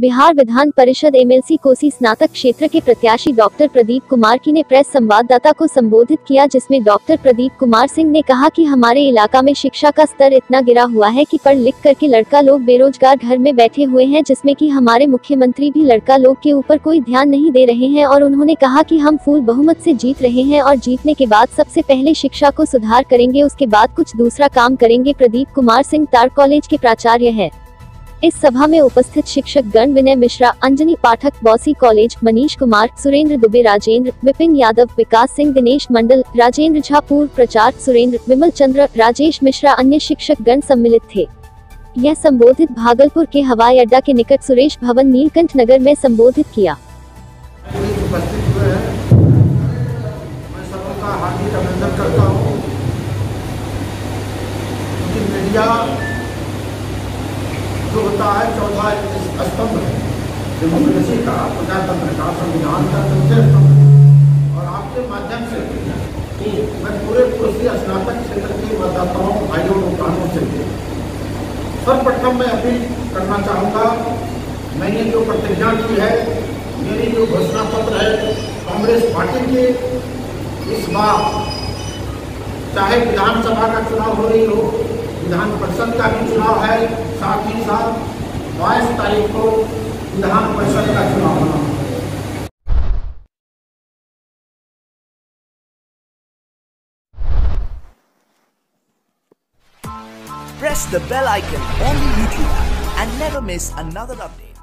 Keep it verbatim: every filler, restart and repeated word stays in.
Bihar Vidhan Parishad MLC Kosi स्नातक क्षेत्र के प्रत्याशी डॉक्टर प्रदीप कुमार की ने प्रेस संवाददाता को संबोधित किया, जिसमें डॉक्टर प्रदीप कुमार सिंह ने कहा कि हमारे इलाका में शिक्षा का स्तर इतना गिरा हुआ है कि पढ़ लिख करके लड़का लोग बेरोजगार घर में बैठे हुए हैं, जिसमें कि हमारे मुख्यमंत्री भी लड़का लोग के ऊपर कोई ध्यान नहीं दे रहे हैं। और उन्होंने कहा कि हम फुल बहुमत से जीत रहे हैं और जीतने के बाद सबसे पहले शिक्षा को सुधार करेंगे, उसके बाद कुछ दूसरा काम करेंगे। प्रदीप कुमार सिंह तार कॉलेज के प्राचार्य है। इस सभा में उपस्थित शिक्षक गण विनय मिश्रा, अंजनी पाठक, बॉसी कॉलेज, मनीष कुमार, सुरेंद्र दुबे, राजेंद्र, विपिन यादव, विकास सिंह, दिनेश मंडल, राजेंद्र झा, पूर्व प्रचारक सुरेंद्र, विमल चंद्र, राजेश मिश्रा, अन्य शिक्षक गण सम्मिलित थे। यह संबोधित भागलपुर के हवाई अड्डा के निकट सुरेश भवन नीलकंठ नगर में संबोधित किया। जो होता है चौथा स्तंभ है डेमोक्रेसी का, प्रजातंत्र का, संविधान का सबसे स्तंभ। और आपके माध्यम से मैं पूरे कोसी स्नातक क्षेत्र के मतदाताओं, भाइयों और बहनों से सर्वप्रथम मैं अपील करना चाहूँगा, मैंने जो प्रतिज्ञा की है, मेरी जो घोषणा पत्र है कांग्रेस पार्टी के, इस बार चाहे विधानसभा का चुनाव हो रही हो, विधान परिषद का भी चुनाव है, साथ ही साथ बाईस तारीख को विधान परिषद का चुनाव होना है। Press the bell icon on the YouTube app and never miss another update.